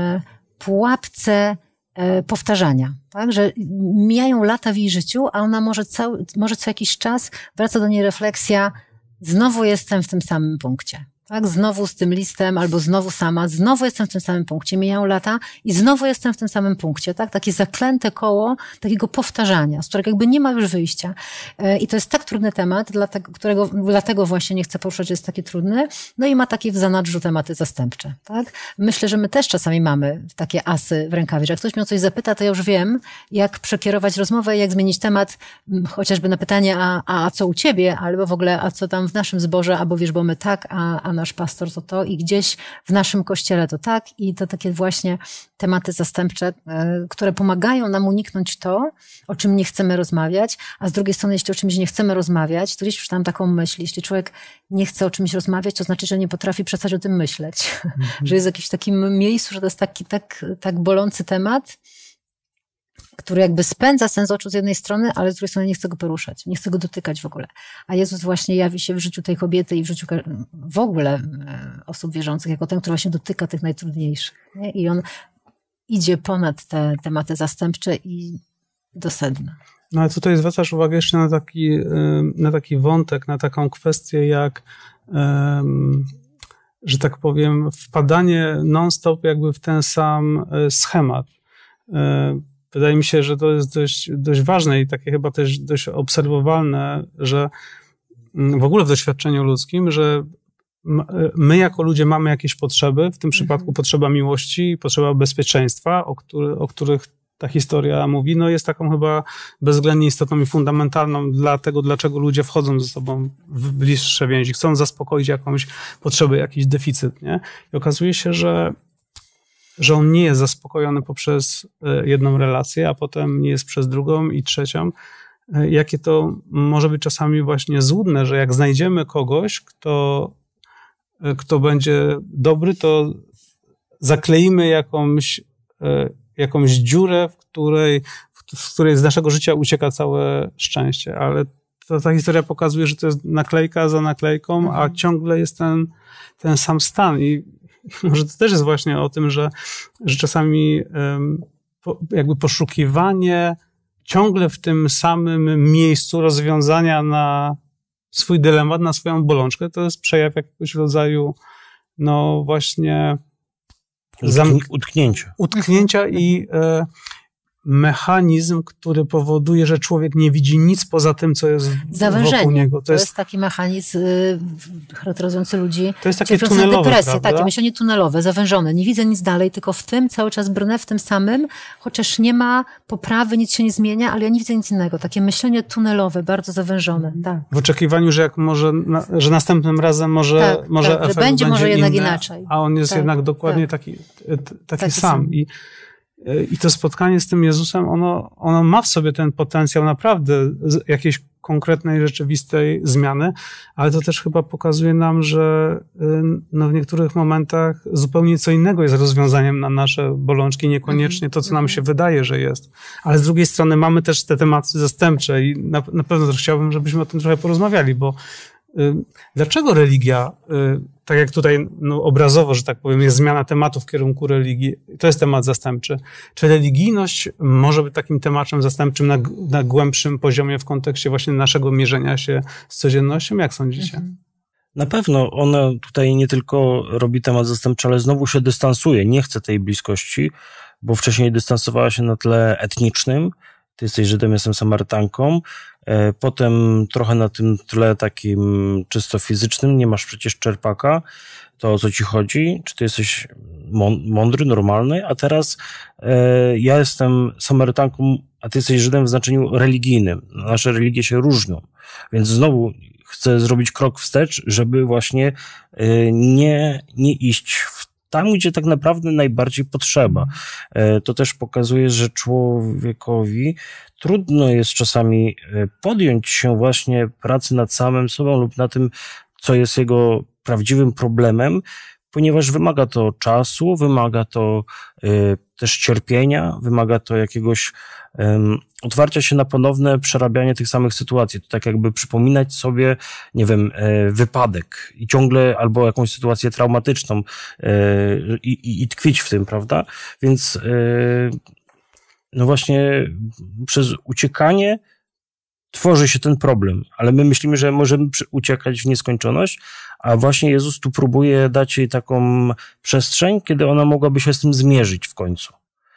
pułapce powtarzania, tak? Że mijają lata w jej życiu, a ona może co jakiś czas wraca do niej refleksja, znowu jestem w tym samym punkcie. Tak, znowu z tym listem, albo znowu sama, znowu jestem w tym samym punkcie, mijają lata i znowu jestem w tym samym punkcie, tak? Takie zaklęte koło takiego powtarzania, z którego jakby nie ma już wyjścia. I to jest tak trudny temat, dlatego właśnie nie chcę poruszać, że jest taki trudny. No i ma takie w zanadrzu tematy zastępcze, tak? Myślę, że my też czasami mamy takie asy w rękawie, że jak ktoś mnie o coś zapyta, to ja już wiem, jak przekierować rozmowę, jak zmienić temat, chociażby na pytanie, a co u ciebie, albo w ogóle, a co tam w naszym zborze, albo wiesz, bo my tak, a nasz pastor to i gdzieś w naszym kościele to tak i to takie właśnie tematy zastępcze, które pomagają nam uniknąć to, o czym nie chcemy rozmawiać, a z drugiej strony, jeśli o czymś nie chcemy rozmawiać, to gdzieś już tam taką myśl, jeśli człowiek nie chce o czymś rozmawiać, to znaczy, że nie potrafi przestać o tym myśleć, że jest w jakimś takim miejscu, że to jest taki tak bolący temat, który jakby spędza sen z oczu z jednej strony, ale z drugiej strony nie chce go poruszać, nie chce go dotykać w ogóle. A Jezus właśnie jawi się w życiu tej kobiety i w życiu w ogóle osób wierzących jako ten, który właśnie dotyka tych najtrudniejszych. Nie? I on idzie ponad te tematy zastępcze i do sedna. No ale tutaj zwracasz uwagę jeszcze na taki wątek, na taką kwestię jak, że tak powiem, wpadanie non-stop jakby w ten sam schemat. wydaje mi się, że to jest dość ważne i takie chyba też dość obserwowalne, że w ogóle w doświadczeniu ludzkim, że my jako ludzie mamy jakieś potrzeby, w tym przypadku potrzeba miłości, potrzeba bezpieczeństwa, o których ta historia mówi, no jest taką chyba bezwzględnie istotną i fundamentalną dla tego, dlaczego ludzie wchodzą ze sobą w bliższe więzi, chcą zaspokoić jakąś potrzebę, jakiś deficyt, nie? I okazuje się, że on nie jest zaspokojony poprzez jedną relację, a potem nie jest przez drugą i trzecią. Jakie to może być czasami właśnie złudne, że jak znajdziemy kogoś, kto będzie dobry, to zakleimy jakąś dziurę, w której z naszego życia ucieka całe szczęście. Ale ta historia pokazuje, że to jest naklejka za naklejką, a ciągle jest ten sam stan. I może to też jest właśnie o tym, że czasami jakby poszukiwanie ciągle w tym samym miejscu rozwiązania na swój dylemat, na swoją bolączkę, to jest przejaw jakiegoś rodzaju, no właśnie utknięcia i mechanizm, który powoduje, że człowiek nie widzi nic poza tym, co jest wokół niego. To jest taki mechanizm charakteryzujący ludzi. To jest takie tunelowe, depresję, takie myślenie tunelowe, zawężone. Nie widzę nic dalej, tylko w tym cały czas brnę, w tym samym, chociaż nie ma poprawy, nic się nie zmienia, ale ja nie widzę nic innego. Takie myślenie tunelowe, bardzo zawężone. Tak. W oczekiwaniu, że że następnym razem może efekt będzie może inny, jednak inaczej. A on jest jednak dokładnie taki sam. I to spotkanie z tym Jezusem, ono ma w sobie ten potencjał naprawdę jakiejś konkretnej, rzeczywistej zmiany, ale to też chyba pokazuje nam, że w niektórych momentach zupełnie co innego jest rozwiązaniem na nasze bolączki, niekoniecznie to, co nam się wydaje, że jest. Ale z drugiej strony mamy też te tematy zastępcze i na pewno też chciałbym, żebyśmy o tym trochę porozmawiali, bo dlaczego religia, tak jak tutaj obrazowo, że tak powiem, jest zmiana tematu w kierunku religii, to jest temat zastępczy. Czy religijność może być takim tematem zastępczym na głębszym poziomie w kontekście właśnie naszego mierzenia się z codziennością? Jak sądzicie? Na pewno ona tutaj nie tylko robi temat zastępczy, ale znowu się dystansuje. Nie chce tej bliskości, bo wcześniej dystansowała się na tle etnicznym. Ty jesteś Żydem, jestem Samarytanką. Potem trochę na tym tle takim czysto fizycznym, nie masz przecież czerpaka, to o co ci chodzi, czy ty jesteś mądry, normalny, a teraz ja jestem Samarytanką, a ty jesteś Żydem w znaczeniu religijnym. Nasze religie się różnią, więc znowu chcę zrobić krok wstecz, żeby właśnie nie iść tam, gdzie tak naprawdę najbardziej potrzeba. To też pokazuje, że człowiekowi trudno jest czasami podjąć się właśnie pracy nad samym sobą lub na tym, co jest jego prawdziwym problemem, ponieważ wymaga to czasu, wymaga to też cierpienia, wymaga to jakiegoś otwarcia się na ponowne przerabianie tych samych sytuacji. To tak jakby przypominać sobie, nie wiem, wypadek i ciągle albo jakąś sytuację traumatyczną i tkwić w tym, prawda? Więc no właśnie przez uciekanie tworzy się ten problem, ale my myślimy, że możemy uciekać w nieskończoność, a właśnie Jezus tu próbuje dać jej taką przestrzeń, kiedy ona mogłaby się z tym zmierzyć w końcu.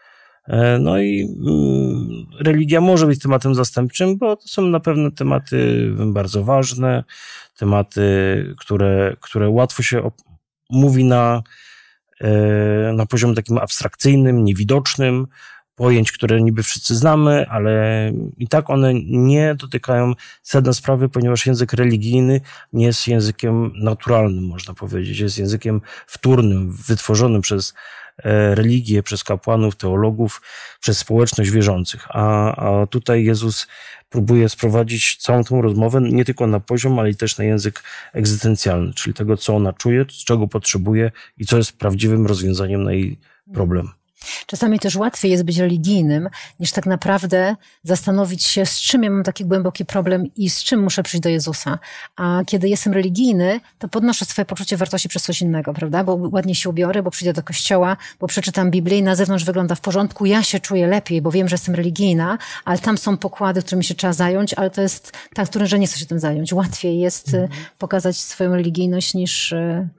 No i religia może być tematem zastępczym, bo to są na pewno tematy bardzo ważne, tematy, które łatwo się mówi na poziomie takim abstrakcyjnym, niewidocznym, pojęć, które niby wszyscy znamy, ale i tak one nie dotykają sedna sprawy, ponieważ język religijny nie jest językiem naturalnym, można powiedzieć. Jest językiem wtórnym, wytworzonym przez religię, przez kapłanów, teologów, przez społeczność wierzących. A tutaj Jezus próbuje sprowadzić całą tą rozmowę nie tylko na poziom, ale i też na język egzystencjalny, czyli tego, co ona czuje, z czego potrzebuje i co jest prawdziwym rozwiązaniem na jej problem. Czasami też łatwiej jest być religijnym, niż tak naprawdę zastanowić się, z czym ja mam taki głęboki problem i z czym muszę przyjść do Jezusa. A kiedy jestem religijny, to podnoszę swoje poczucie wartości przez coś innego, prawda? Bo ładnie się ubiorę, bo przyjdę do kościoła, bo przeczytam Biblię i na zewnątrz wygląda w porządku, ja się czuję lepiej, bo wiem, że jestem religijna, ale tam są pokłady, którymi się trzeba zająć, ale to jest tak, że nie chcę się tym zająć. Łatwiej jest pokazać swoją religijność niż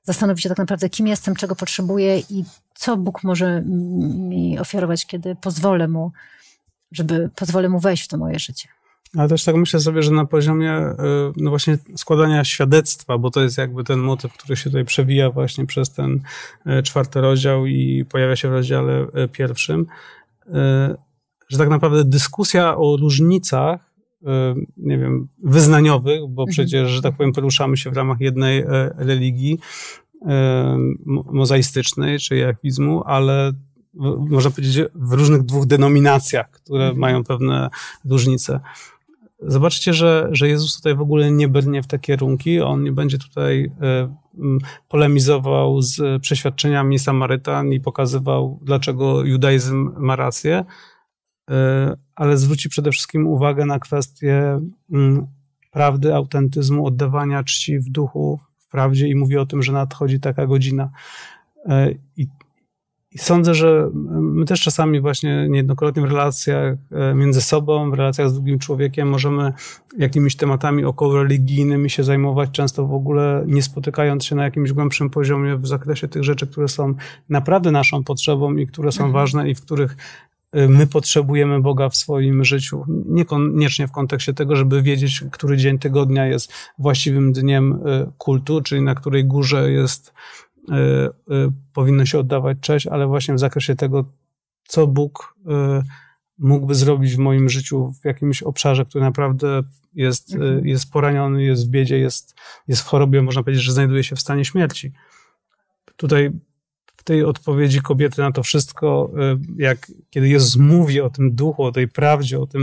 zastanowić się tak naprawdę, kim jestem, czego potrzebuję i co Bóg może mi ofiarować, kiedy pozwolę mu wejść w to moje życie. Ale też tak myślę sobie, że na poziomie no właśnie składania świadectwa, bo to jest jakby ten motyw, który się tutaj przewija właśnie przez ten 4 rozdział i pojawia się w rozdziale 1, że tak naprawdę dyskusja o różnicach, nie wiem, wyznaniowych, bo przecież, że tak powiem, poruszamy się w ramach jednej religii mozaistycznej czy jachwizmu, ale można powiedzieć w różnych 2 denominacjach, które mają pewne różnice. Zobaczcie, że Jezus tutaj w ogóle nie brnie w te kierunki, on nie będzie tutaj polemizował z przeświadczeniami Samarytan i pokazywał, dlaczego judaizm ma rację, ale zwróci przede wszystkim uwagę na kwestię prawdy, autentyzmu, oddawania czci w duchu, w prawdzie i mówi o tym, że nadchodzi taka godzina. I sądzę, że my też czasami właśnie niejednokrotnie w relacjach między sobą, w relacjach z drugim człowiekiem możemy jakimiś tematami okołoreligijnymi się zajmować, często w ogóle nie spotykając się na jakimś głębszym poziomie w zakresie tych rzeczy, które są naprawdę naszą potrzebą i które są ważne i w których my potrzebujemy Boga w swoim życiu. Niekoniecznie w kontekście tego, żeby wiedzieć, który dzień tygodnia jest właściwym dniem kultu, czyli na której górze powinno się oddawać cześć, ale właśnie w zakresie tego, co Bóg mógłby zrobić w moim życiu w jakimś obszarze, który naprawdę jest poraniony, jest w biedzie, jest w chorobie, można powiedzieć, że znajduje się w stanie śmierci. Tutaj w tej odpowiedzi kobiety na to wszystko, kiedy Jezus mówi o tym duchu, o tej prawdzie, o tym,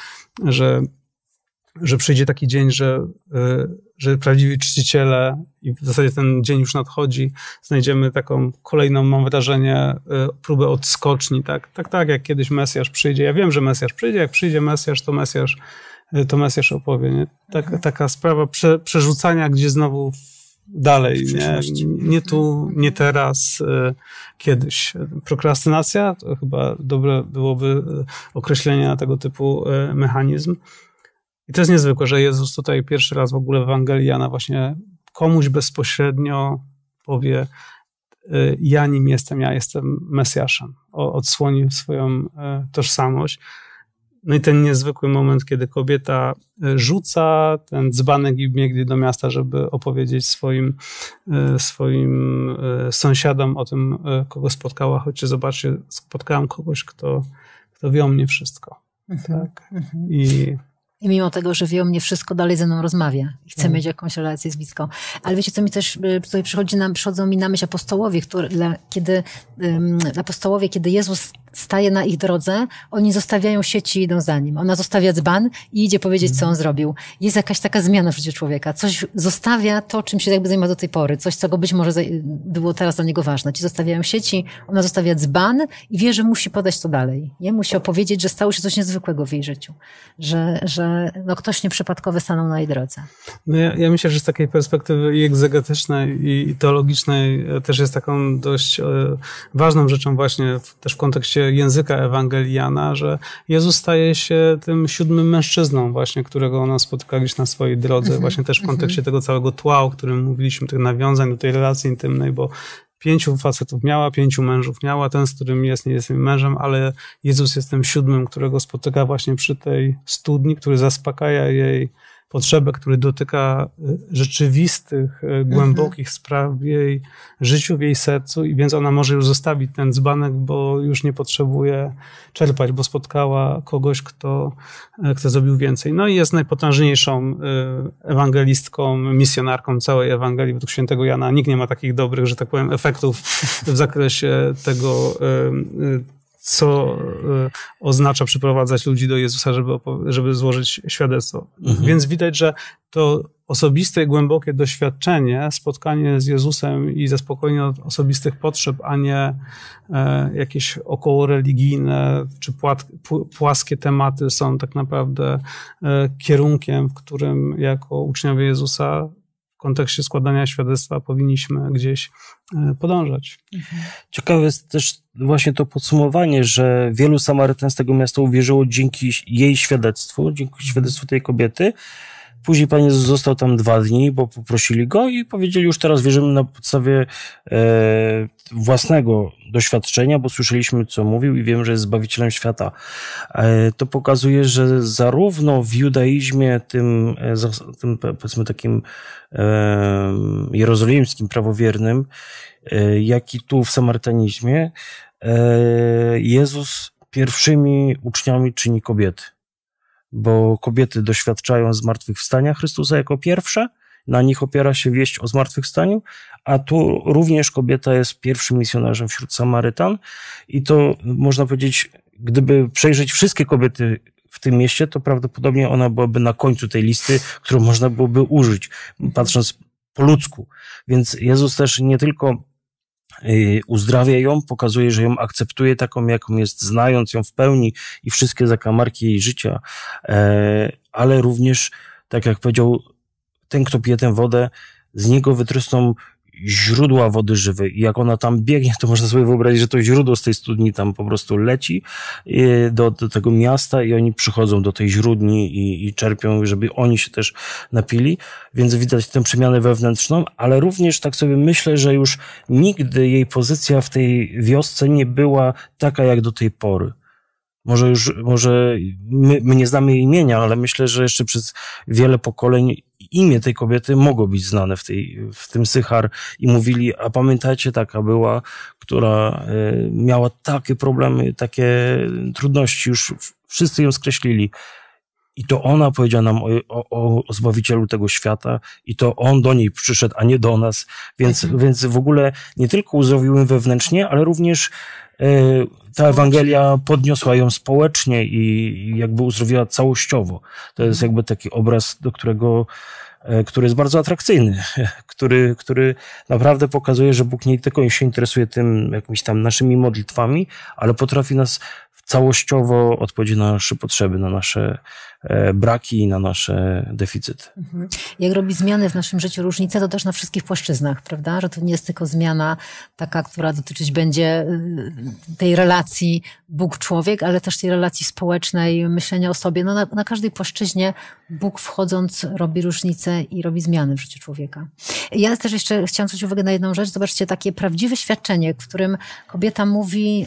że przyjdzie taki dzień, że prawdziwi czciciele i w zasadzie ten dzień już nadchodzi, znajdziemy taką kolejną, mam wrażenie, próbę odskoczni, tak jak kiedyś Mesjasz przyjdzie. Ja wiem, że Mesjasz przyjdzie, jak przyjdzie Mesjasz, to Mesjasz opowie. Nie? Taka sprawa przerzucania gdzie znowu dalej, nie tu, nie teraz, kiedyś. Prokrastynacja, to chyba dobre byłoby określenie na tego typu mechanizm. I to jest niezwykłe, że Jezus tutaj pierwszy raz w ogóle w Ewangelii Jana właśnie komuś bezpośrednio powie: ja nim jestem, ja jestem Mesjaszem. Odsłoni swoją tożsamość. No i ten niezwykły moment, kiedy kobieta rzuca ten dzbanek i biegnie do miasta, żeby opowiedzieć swoim sąsiadom o tym, kogo spotkała. Choćcie zobaczcie, spotkałam kogoś, kto wie o mnie wszystko. Tak? I mimo tego, że wie o mnie wszystko, dalej ze mną rozmawia i chce mieć jakąś relację z bliską. Ale wiecie, co mi też tutaj przychodzą mi na myśl apostołowie, kiedy Jezus staje na ich drodze, oni zostawiają sieci i idą za nim. Ona zostawia dzban i idzie powiedzieć, co on zrobił. Jest jakaś taka zmiana w życiu człowieka. Coś zostawia to, czym się jakby zajmował do tej pory. Coś, co go być może było teraz dla niego ważne. Ci zostawiają sieci, ona zostawia dzban i wie, że musi podać to dalej. Nie? Musi opowiedzieć, że stało się coś niezwykłego w jej życiu. Że ktoś nieprzypadkowy stanął na jej drodze. No ja myślę, że z takiej perspektywy i egzegetycznej, i teologicznej też jest taką dość ważną rzeczą właśnie też w kontekście języka Ewangelii Jana, że Jezus staje się tym 7. mężczyzną właśnie, którego ona spotyka gdzieś na swojej drodze, właśnie też w kontekście tego całego tła, o którym mówiliśmy, tych nawiązań do tej relacji intymnej, bo 5 facetów miała, 5 mężów miała, ten, z którym nie jest jej mężem, ale Jezus jest tym 7, którego spotyka właśnie przy tej studni, który zaspokaja jej potrzebę, który dotyka rzeczywistych, głębokich spraw w jej życiu, w jej sercu i więc ona może już zostawić ten dzbanek, bo już nie potrzebuje czerpać, bo spotkała kogoś, kto zrobił więcej. No i jest najpotężniejszą ewangelistką, misjonarką całej Ewangelii według świętego Jana. Nikt nie ma takich dobrych, że tak powiem, efektów w zakresie tego, co oznacza przyprowadzać ludzi do Jezusa, żeby złożyć świadectwo. Więc widać, że to osobiste i głębokie doświadczenie, spotkanie z Jezusem i zaspokojenie osobistych potrzeb, a nie jakieś okołoreligijne czy płaskie tematy są tak naprawdę kierunkiem, w którym jako uczniowie Jezusa w kontekście składania świadectwa powinniśmy gdzieś podążać. Ciekawe jest też właśnie to podsumowanie, że wielu Samarytan z tego miasta uwierzyło dzięki jej świadectwu, dzięki świadectwu tej kobiety. Później Pan Jezus został tam 2 dni, bo poprosili Go i powiedzieli, już teraz wierzymy na podstawie własnego doświadczenia, bo słyszeliśmy, co mówił i wiemy, że jest Zbawicielem świata. To pokazuje, że zarówno w judaizmie, tym powiedzmy takim jerozolimskim, prawowiernym, jak i tu w samarytanizmie, Jezus pierwszymi uczniami czyni kobiety. Bo kobiety doświadczają zmartwychwstania Chrystusa jako pierwsze, na nich opiera się wieść o zmartwychwstaniu, a tu również kobieta jest pierwszym misjonarzem wśród Samarytan i to można powiedzieć, gdyby przejrzeć wszystkie kobiety w tym mieście, to prawdopodobnie ona byłaby na końcu tej listy, którą można byłoby użyć, patrząc po ludzku. Więc Jezus też nie tylko uzdrawia ją, pokazuje, że ją akceptuje taką, jaką jest, znając ją w pełni i wszystkie zakamarki jej życia, ale również, tak jak powiedział, ten, kto pije tę wodę, z niego wytrysną źródła wody żywej. I jak ona tam biegnie, to można sobie wyobrazić, że to źródło z tej studni tam po prostu leci do tego miasta i oni przychodzą do tej źródni i czerpią, żeby oni się też napili. Więc widać tę przemianę wewnętrzną, ale również tak sobie myślę, że już nigdy jej pozycja w tej wiosce nie była taka jak do tej pory. Może my nie znamy jej imienia, ale myślę, że jeszcze przez wiele pokoleń imię tej kobiety mogło być znane w tym Sychar i mówili, a pamiętajcie, taka była, która miała takie problemy, takie trudności, już wszyscy ją skreślili. I to ona powiedziała nam o Zbawicielu tego świata i to on do niej przyszedł, a nie do nas. Więc w ogóle nie tylko uzdrowiły wewnętrznie, ale również ta Ewangelia podniosła ją społecznie i jakby uzdrowiła całościowo. To jest jakby taki obraz, który jest bardzo atrakcyjny, który naprawdę pokazuje, że Bóg nie tylko się interesuje tym jakimiś tam naszymi modlitwami, ale potrafi nas całościowo odpowiedzieć na nasze potrzeby, na nasze braki i na nasze deficyty. Jak robi zmiany w naszym życiu różnice, to też na wszystkich płaszczyznach, prawda? Że to nie jest tylko zmiana taka, która dotyczyć będzie tej relacji Bóg-człowiek, ale też tej relacji społecznej, myślenia o sobie. No na każdej płaszczyźnie Bóg wchodząc robi różnice i robi zmiany w życiu człowieka. Ja też jeszcze chciałam zwrócić uwagę na jedną rzecz. Zobaczcie, takie prawdziwe świadczenie, w którym kobieta mówi,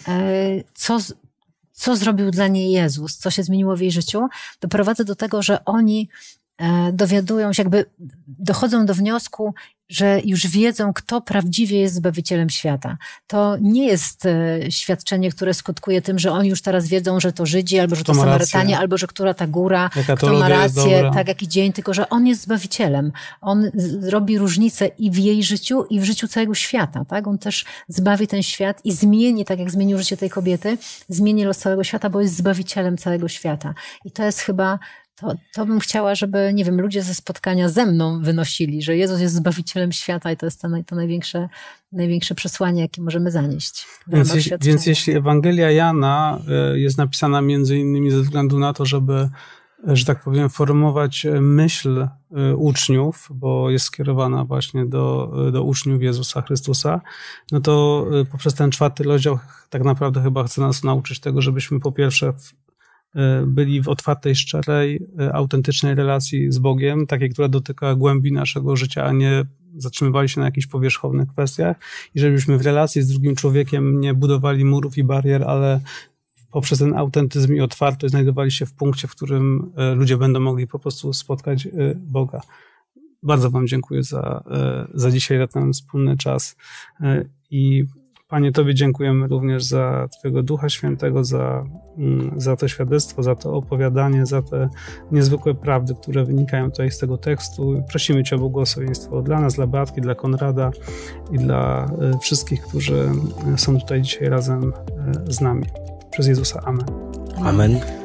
co zrobił dla niej Jezus, co się zmieniło w jej życiu, doprowadza do tego, że oni dowiadują się, jakby dochodzą do wniosku, że już wiedzą, kto prawdziwie jest Zbawicielem świata. To nie jest świadczenie, które skutkuje tym, że oni już teraz wiedzą, że to Żydzi, albo że to Samarytanie, albo że która ta góra, kto ma rację, tak jaki dzień, tylko że on jest Zbawicielem. On robi różnicę i w jej życiu, i w życiu całego świata. Tak? On też zbawi ten świat i zmieni, tak jak zmienił życie tej kobiety, zmieni los całego świata, bo jest Zbawicielem całego świata. I to jest chyba to bym chciała, żeby, nie wiem, ludzie ze spotkania ze mną wynosili, że Jezus jest Zbawicielem świata i to jest to największe przesłanie, jakie możemy zanieść. Więc jeśli Ewangelia Jana jest napisana między innymi ze względu na to, żeby, że tak powiem, formować myśl uczniów, bo jest skierowana właśnie do uczniów Jezusa Chrystusa, no to poprzez ten 4 rozdział tak naprawdę chyba chce nas nauczyć tego, żebyśmy po pierwsze byli w otwartej, szczerej, autentycznej relacji z Bogiem, takiej, która dotyka głębi naszego życia, a nie zatrzymywali się na jakichś powierzchownych kwestiach i żebyśmy w relacji z drugim człowiekiem nie budowali murów i barier, ale poprzez ten autentyzm i otwartość znajdowali się w punkcie, w którym ludzie będą mogli po prostu spotkać Boga. Bardzo Wam dziękuję za dzisiaj, za ten wspólny czas i Panie, Tobie dziękujemy również za Twojego Ducha Świętego, za to świadectwo, za to opowiadanie, za te niezwykłe prawdy, które wynikają tutaj z tego tekstu. Prosimy Cię o błogosławieństwo dla nas, dla Beatki, dla Konrada i dla wszystkich, którzy są tutaj dzisiaj razem z nami. Przez Jezusa. Amen. Amen.